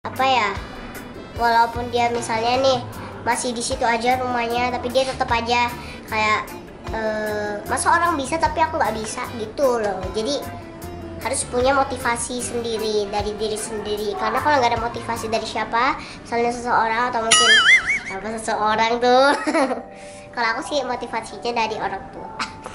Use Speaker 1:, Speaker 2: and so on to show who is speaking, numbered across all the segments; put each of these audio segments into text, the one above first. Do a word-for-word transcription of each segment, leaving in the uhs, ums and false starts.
Speaker 1: apa ya, walaupun dia misalnya nih masih di situ aja rumahnya, tapi dia tetap aja kayak e, masa orang bisa tapi aku nggak bisa gitu loh. Jadi harus punya motivasi sendiri dari diri sendiri, karena kalau nggak ada motivasi dari siapa, misalnya seseorang atau mungkin apa seseorang tuh kalau aku sih motivasinya dari orang tua.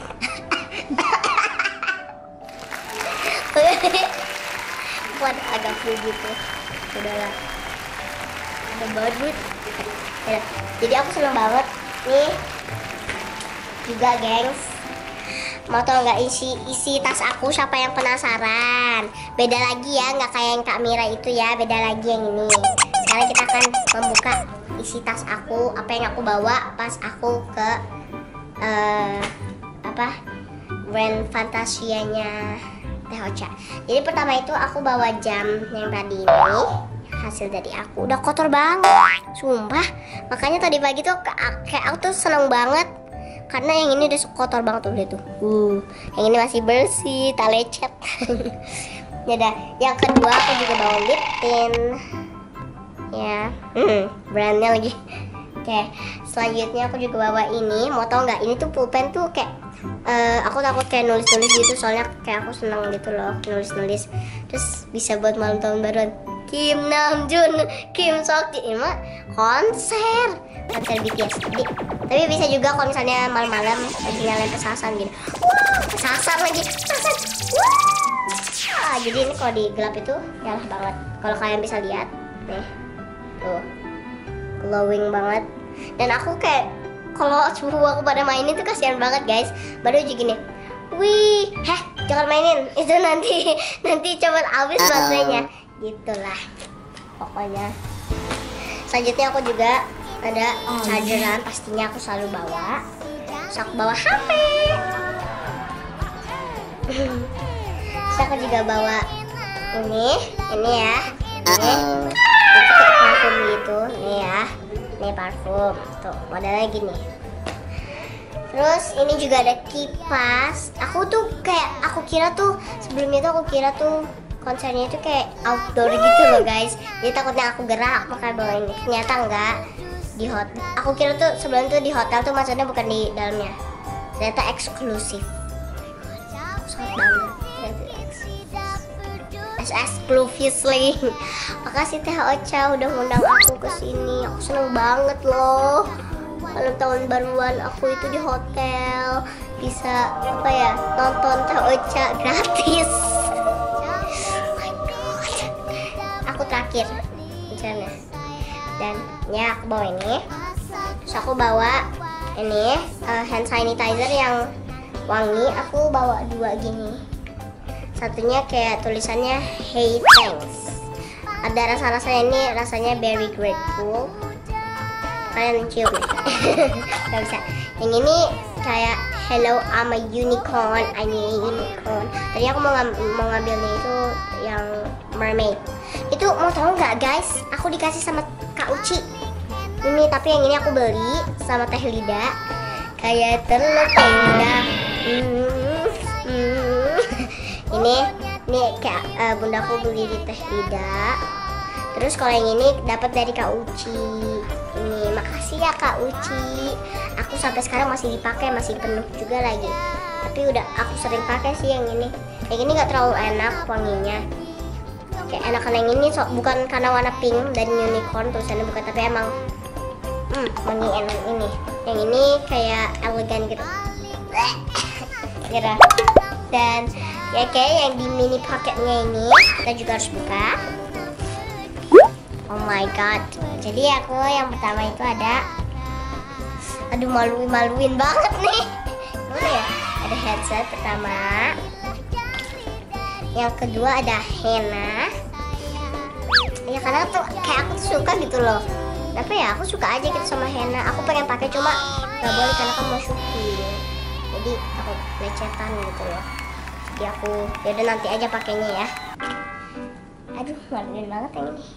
Speaker 1: Buat agak flu gitu, udahlah ada banget ya. Jadi aku seneng banget nih juga gengs. Mau tau nggak isi isi tas aku? Siapa yang penasaran? Beda lagi ya, nggak kayak yang Kak Mira itu ya, beda lagi yang ini. Sekarang kita akan membuka isi tas aku, apa yang aku bawa pas aku ke uh, apa brand Fantasianya Teh Ocha. Jadi pertama itu aku bawa jam yang tadi ini, hasil dari aku udah kotor banget, sumpah. Makanya tadi pagi tuh kayak aku tuh seneng banget, karena yang ini udah kotor banget tuh, lihat tuh. Uh, yang ini masih bersih, tak lecet. Ya udah. Yang kedua aku juga bawa lip tint. Ya, hmm, brandnya lagi. Oke, selanjutnya aku juga bawa ini. Mau tau nggak? Ini tuh pulpen tuh kayak uh, aku takut kayak nulis-nulis gitu, soalnya kayak aku seneng gitu loh nulis-nulis. Terus bisa buat malam tahun baruan. Kim Namjoon, Kim Seokji, ini mah konser, konser B T S. Jadi, tapi bisa juga kalau misalnya malam-malam lagi nyalain petasan gitu. Wah, petasan lagi, petasan. Wah, jadi ini kalau di gelap itu nyala banget. Kalau kalian bisa lihat, nih, tuh, glowing banget. Dan aku kayak kalau suhu aku pada mainin tuh kasihan banget guys. Baru aja gini, wih, heh, jangan mainin, itu nanti nanti cepet habis baterainya. Gitulah pokoknya. Selanjutnya aku juga ada chargeran, pastinya aku selalu bawa. Terus aku bawa H P. Terus aku juga bawa ini, ini ya, ini itu kayak parfum gitu, nih ya, ini parfum, tuh modelnya gini. Terus ini juga ada kipas. Aku tuh kayak aku kira tuh sebelumnya tuh aku kira tuh konsernya itu kayak outdoor gitu loh guys. Jadi takutnya aku gerak makanya bawa ini. Ternyata enggak, di hotel. Aku kira tuh sebelum tuh di hotel tuh maksudnya bukan di dalamnya. Ternyata eksklusif. Sangat bangga. Exclusively. Makasih Teh Ocha udah ngundang aku ke sini. Aku seneng banget loh. Malam tahun baruan aku itu di hotel, bisa apa ya, nonton Teh Ocha gratis. Terakhir misalnya, dan ya aku bawa ini. Terus aku bawa ini uh, hand sanitizer yang wangi. Aku bawa dua gini, satunya kayak tulisannya hey thanks, ada rasa-rasanya, ini rasanya berry grateful. Kalian cium nggak bisa. Yang ini kayak hello I'm a unicorn, I'm a unicorn. Tadi aku mau, ng mau ngambilnya itu yang mermaid. Itu mau tahu nggak guys, aku dikasih sama Kak Uci ini, tapi yang ini aku beli sama Teh Lida, kayak telur indah. hmm, hmm. ini ini kayak uh, bundaku beli di Teh Lida. Terus kalau yang ini dapat dari Kak Uci ini. Makasih ya Kak Uci, aku sampai sekarang masih dipakai, masih penuh juga lagi, tapi udah aku sering pakai sih yang ini. Yang ini nggak terlalu enak wanginya, kayak enakan yang ini, so, bukan karena warna pink dan unicorn tulisannya bukan, tapi emang hmm, wangi enak ini. Yang ini kayak elegan gitu. Kira. Dan ya kayak yang di mini pocketnya ini kita juga harus buka. Oh my god. Jadi aku yang pertama itu ada, aduh malu-maluin banget nih. Mana ya? Ada headset pertama. Yang kedua ada henna. Ya karena tuh kayak aku tuh suka gitu loh. Tapi ya aku suka aja gitu sama henna. Aku pengen pakai cuma nggak boleh karena kan mau syuting. Jadi aku lecetan gitu loh. Jadi aku ya udah nanti aja pakainya ya. Aduh maluin banget yang ini.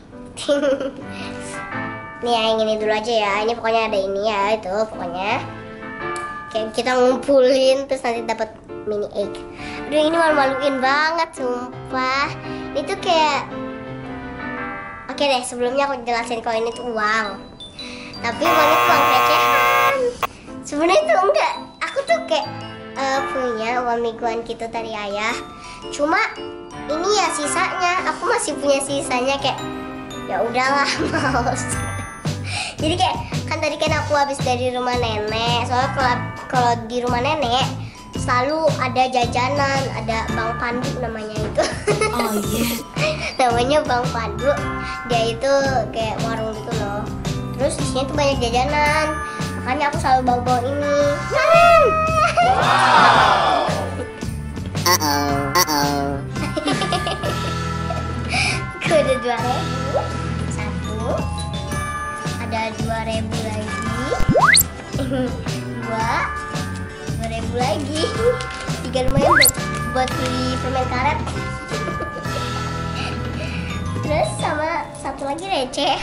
Speaker 1: Nih ya, yang ini dulu aja ya. Ini pokoknya ada ini ya, itu pokoknya kayak kita ngumpulin terus nanti dapat mini egg. Aduh ini malu-maluin banget sumpah. Itu kayak oke Oke deh, sebelumnya aku jelasin kalau ini tuh uang. Tapi uang itu uang recehan. Sebenarnya itu enggak. Aku tuh kayak uh, punya uang mingguan gitu dari ayah. Cuma ini ya sisanya. Aku masih punya sisanya kayak ya udahlah males. Jadi kayak kan tadi kan aku habis dari rumah nenek. Soalnya kalau kalau di rumah nenek selalu ada jajanan, ada Bang Pandu namanya itu.
Speaker 2: Oh iya.
Speaker 1: Namanya Bang Pandu. Dia itu kayak warung gitu loh. Terus di sini tuh banyak jajanan. Makanya aku selalu bawa-bawa ini.
Speaker 2: Wow.
Speaker 1: Uh-oh, uh-oh. Aku ada dua ribu. Satu. Ada dua ribu lagi. Dua. Dua ribu lagi. Tiga lumayan buat, buat beli permen karet. Terus sama satu lagi recehan.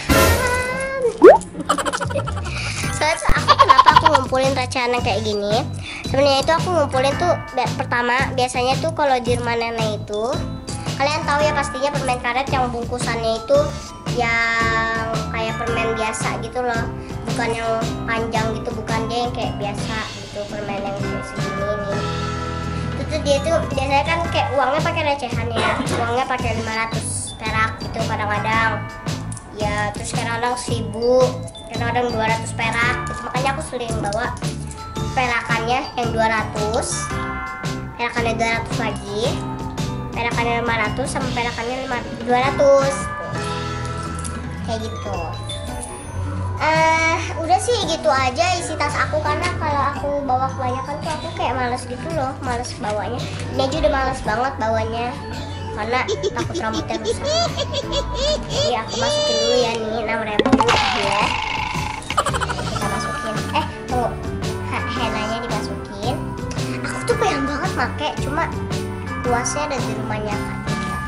Speaker 1: Soalnya tuh aku kenapa aku ngumpulin recehan yang kayak gini? Sebenarnya itu aku ngumpulin tuh pertama biasanya tuh kalau di rumah nenek itu kalian tahu ya pastinya permen karet yang bungkusannya itu yang kayak permen biasa gitu loh, bukan yang panjang gitu, bukan dia yang kayak biasa gitu, permen yang kayak segini nih. Itu dia tuh biasanya kan kayak uangnya pakai recehan ya, uangnya pakai lima ratus perak gitu kadang-kadang. Ya terus kadang-kadang seribu, kadang-kadang dua ratus perak. Terus makanya aku sering bawa perakannya yang dua ratus, perakannya dua ratus lagi, perakannya lima ratus sama perakannya dua ratus. Kayak gitu. Uh, udah sih gitu aja isi tas aku, karena kalau aku bawa kebanyakan tuh aku kayak males gitu loh, males bawanya. Ini aja udah males banget bawanya karena takut rambutnya rusak. Jadi aku masukin dulu ya nih enam ribu ya. Kita masukin. Eh tuh henanya dimasukin. Aku tuh pengen banget make, cuma luasnya ada di rumahnya kan.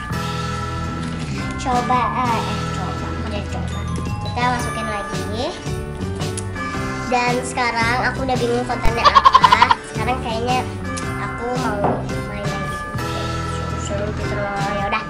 Speaker 1: Coba eh coba udah coba. Kita masukin lagi. Dan sekarang aku udah bingung kontennya apa. Sekarang kayaknya aku mau main lagi. Seru gitu loh. Ya udah.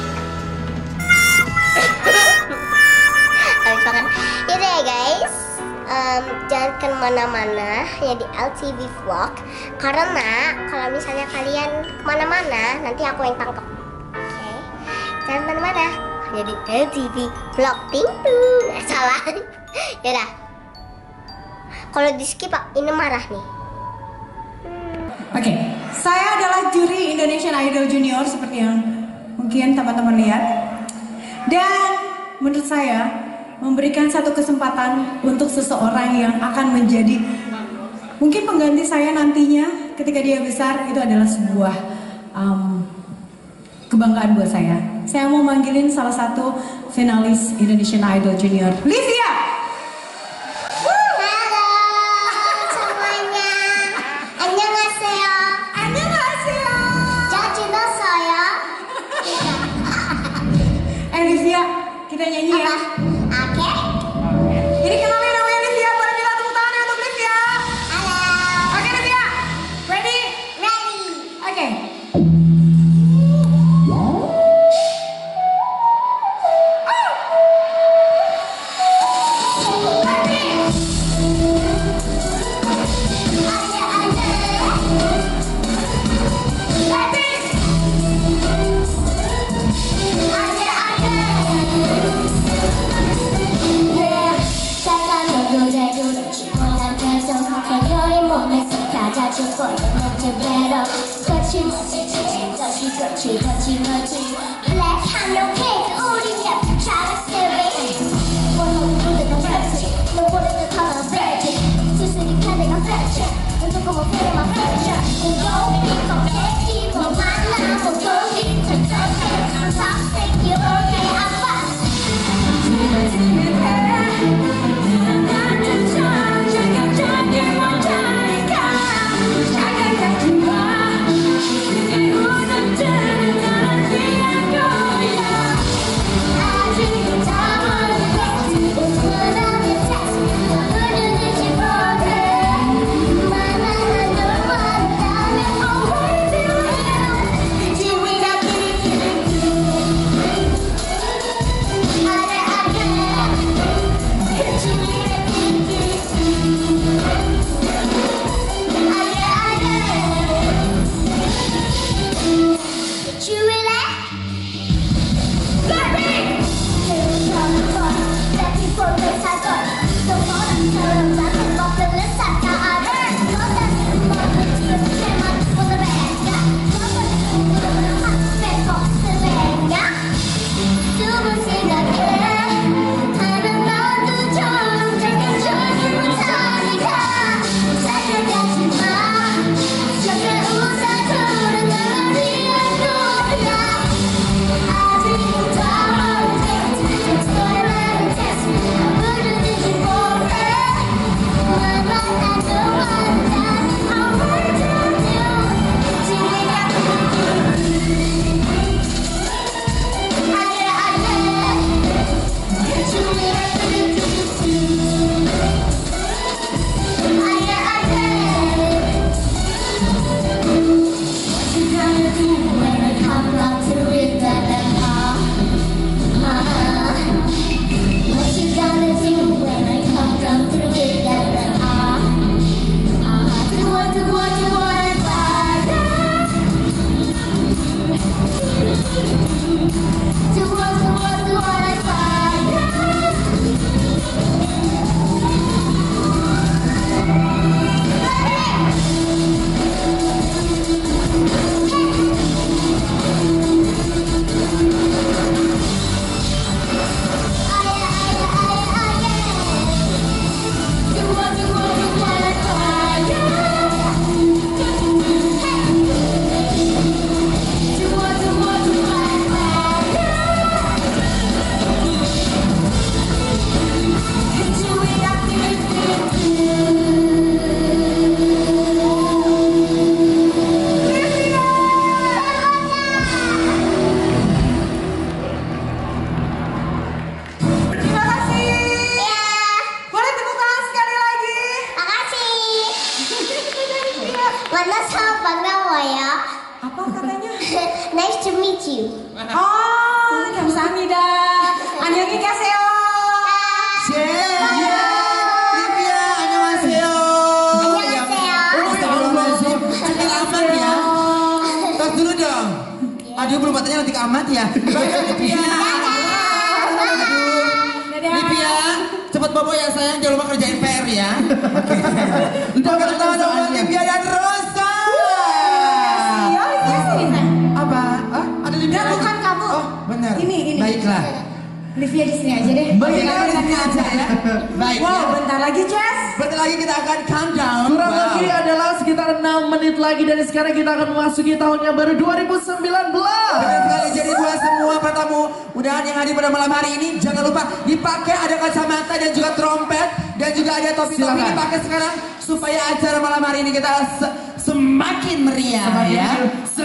Speaker 1: Habis makan. Yaudah ya guys. Um, jangan kemana-mana ya di L T V Vlog, karena kalau misalnya kalian kemana-mana nanti aku yang tangkap. Oke, okay. Jangan kemana-mana jadi L T V Vlog. Ting ting, eh, salah. Yaudah, kalau di skip ini marah nih.
Speaker 2: Oke, okay. Saya adalah juri Indonesian Idol Junior seperti yang mungkin teman-teman lihat, dan menurut saya memberikan satu kesempatan untuk seseorang yang akan menjadi mungkin pengganti saya nantinya ketika dia besar, itu adalah sebuah um, kebanggaan buat saya. Saya mau manggilin salah satu finalis Indonesian Idol Junior, Livia.
Speaker 1: Halo semuanya, annyeonghaseyo.
Speaker 2: Annyeonghaseyo.
Speaker 1: Jangan cinta saya.
Speaker 2: Eh Livia, kita nyanyi ya.
Speaker 1: Oke.
Speaker 2: Jadi kenalin namanya Livia, boleh minta tepuk tangan untuk Livia.
Speaker 1: Halo.
Speaker 2: Oke Livia, ready?
Speaker 1: Ready.
Speaker 2: Oke.
Speaker 1: Let's handle cake, 우리 약속 잘했어 baby. 원하는 듯한 version, 너보다 듯한 version. 수수리한 내가 version, 넌 조금 못 필요한 version. 공룡이 꺾겠지, 뭐 만나, 뭐 돌리, 천천히, toxic, you okay, I'm fast.
Speaker 2: Go!
Speaker 3: Aduh, belum matanya nanti amat ya. Bye Livia. Aduh. Livia, cepet bobo ya sayang, jangan lupa kerjain P R ya. Udah ketemu sama Livia dan Rosa. Apa? Ah, ada Livia.
Speaker 2: Bukan kamu.
Speaker 3: Oh, benar.
Speaker 2: Ini, ini.
Speaker 3: Baiklah.
Speaker 2: Livia di sini aja deh.
Speaker 3: Baiklah, di sini aja ya. Baik.
Speaker 2: Wow, bentar lagi, Jess.
Speaker 3: Bentar lagi kita akan countdown.
Speaker 4: Kurang
Speaker 3: wow.
Speaker 4: lagi adalah sekitar enam menit lagi dari sekarang kita akan memasuki tahun yang baru dua ribu sembilan belas.
Speaker 3: Benar sekali, jadi buat semua pertamu mudahan yang hadir pada malam hari ini jangan lupa dipakai ada kacamata dan juga trompet dan juga ada topi-topi dipakai sekarang supaya acara malam hari ini kita se semakin meriah
Speaker 4: Semakin
Speaker 3: ya.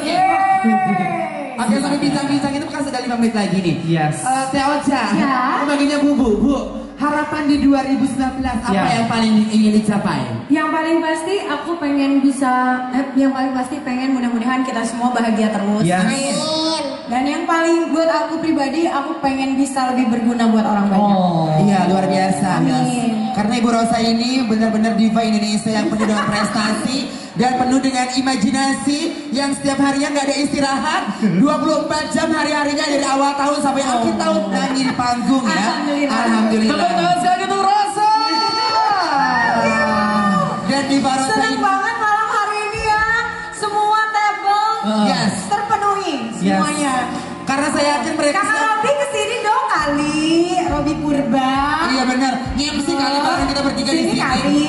Speaker 3: Oke, sampai bincang-bincang itu kan sudah lima menit lagi nih.
Speaker 4: Yes.
Speaker 3: Uh, Teh Ocha,
Speaker 2: Ya.
Speaker 3: memanggilnya Bu Bu. Bu, harapan di dua ribu sembilan belas apa
Speaker 4: Ya.
Speaker 3: yang paling ingin dicapai?
Speaker 2: Yang paling pasti aku pengen bisa, eh, yang paling pasti pengen mudah-mudahan kita semua bahagia terus.
Speaker 4: Yes.
Speaker 1: Amin.
Speaker 2: Dan yang paling buat aku pribadi, aku pengen bisa lebih berguna buat orang banyak.
Speaker 4: Oh.
Speaker 3: Iya, luar biasa.
Speaker 2: Amin.
Speaker 3: Yes. Karena Ibu Rosa ini benar-benar diva Indonesia yang penuh dengan prestasi dan penuh dengan imajinasi yang setiap harinya nggak ada istirahat, dua puluh empat jam hari-harinya dari awal tahun sampai akhir tahun nyanyi di panggung ya.
Speaker 2: Alhamdulillah.
Speaker 3: Alhamdulillah.
Speaker 4: Tepuk tangan sekali untuk Rosa.
Speaker 3: Dan Diva Rosa
Speaker 2: Senang
Speaker 3: ini
Speaker 2: banget malam hari ini ya, semua table
Speaker 3: Yes.
Speaker 2: terpenuhi semuanya.
Speaker 3: karena saya yakin mereka
Speaker 2: Kakak Robi kesini dong kali, Robi Purba.
Speaker 3: iya benar, ngemsi kali bareng kita bertiga di
Speaker 2: Sini
Speaker 3: sini.
Speaker 2: kali.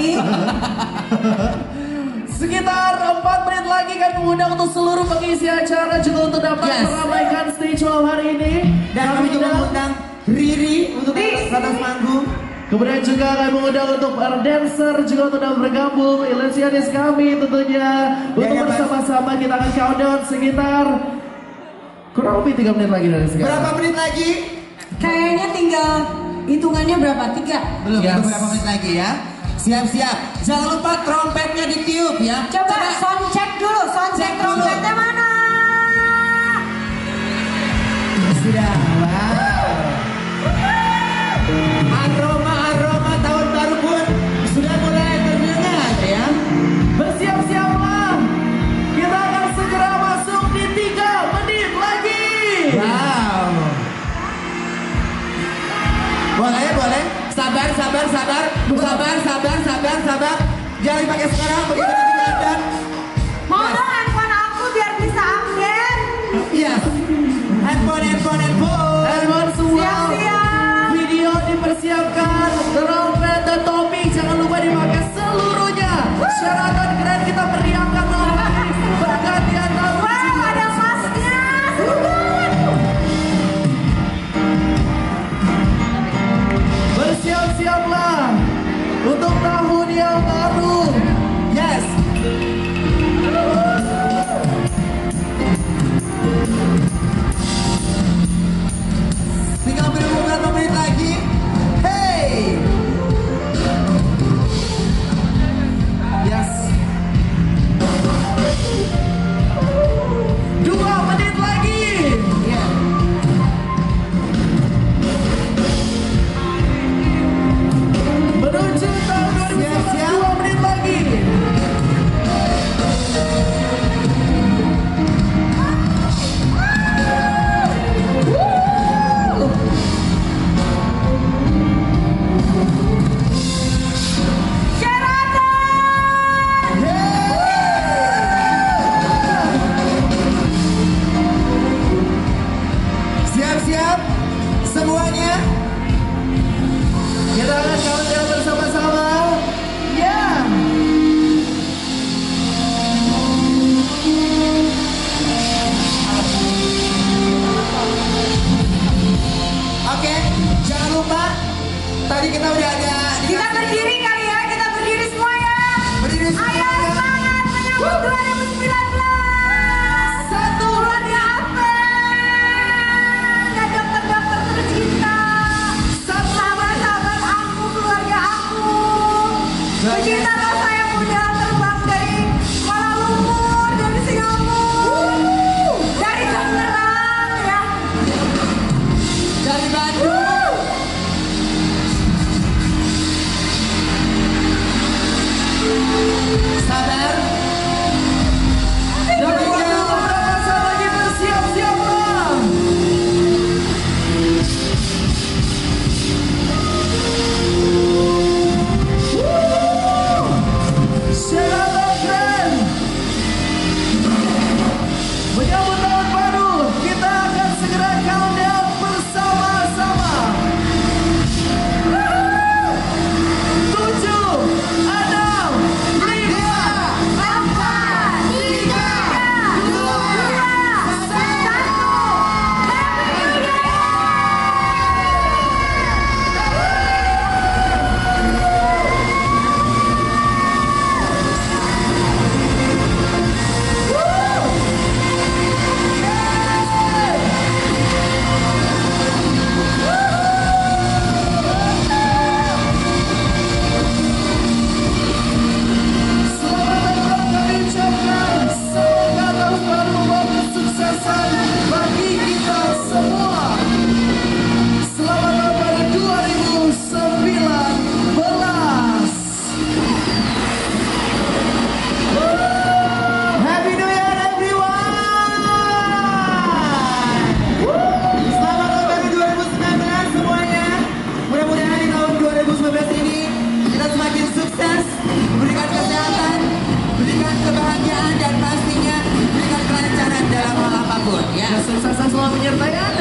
Speaker 4: Sekitar empat menit lagi kan mengundang untuk seluruh pengisi acara juga untuk dapat
Speaker 3: Yes.
Speaker 4: meramaikan stage malam hari ini.
Speaker 3: Dan kami juga mengundang Riri untuk
Speaker 2: Di
Speaker 3: atas panggung.
Speaker 4: Kemudian juga kami mengundang untuk para dancer juga untuk dapat bergabung. Ilusionis kami tentunya untuk
Speaker 3: ya,
Speaker 4: bersama-sama kita akan countdown sekitar kurang lebih tiga menit lagi dari sekarang.
Speaker 3: Berapa menit lagi?
Speaker 2: Kayaknya tinggal hitungannya berapa? Tiga.
Speaker 3: Belum,
Speaker 4: Yes.
Speaker 3: itu berapa menit lagi ya? Siap-siap. Jangan lupa trompetnya ditiup ya.
Speaker 2: Coba sound check dulu, sound check
Speaker 3: Cek dulu.
Speaker 2: trompetnya mana?
Speaker 3: Sudah. Wow. Aroma-aroma tahun baru pun sudah mulai terdengar ya.
Speaker 4: Bersiap-siaplah. Kita akan segera masuk di tiga menit lagi.
Speaker 3: Wow. Boleh, boleh. Sabar, sabar, sabar. Sabar, sabar, sabar, sabar. Jangan dipakai sekarang begitu nanti kelihatan.
Speaker 2: Mau dong handphone aku biar bisa update.
Speaker 3: Iya. Handphone, handphone, handphone.
Speaker 4: Handphone semua.
Speaker 2: Siap-siap.
Speaker 4: Video dipersiapkan. Trompet dan topi jangan lupa dipakai seluruhnya. Syaratan keren kita meriahkan malam hari ini. Pergantian tahun.
Speaker 2: Wow, ada masnya.
Speaker 4: Bersiap-siaplah untuk tahun yang baru.
Speaker 3: Yes. Tinggal beberapa menit lagi. Hey.
Speaker 4: Yes. Dua menit lagi.
Speaker 3: Yeah.
Speaker 4: Menuju tahun dua ribu sembilan belas.
Speaker 3: Siap-siap.
Speaker 4: Dua menit lagi.
Speaker 3: Siap-siap semuanya.
Speaker 4: Kita akan countdown bersama-sama. Ya.
Speaker 3: Oke, jangan lupa tadi kita udah ada
Speaker 2: Kita berdiri kali ya, kita berdiri semua ya.
Speaker 3: berdiri
Speaker 2: Ayo
Speaker 3: semuanya.
Speaker 2: semangat menyambut dua ribu sembilan belas. Satu keluarga apa? Dan dokter-dokter tercinta. Sahabat-sahabat aku, keluarga aku. Pecinta rasa yang muda terbang dari Kuala Lumpur, dari Singapura, dari Tangerang ya.
Speaker 3: Dari Bandung. Sabar. apapun ya.
Speaker 4: Kesuksesan selalu menyertai Anda.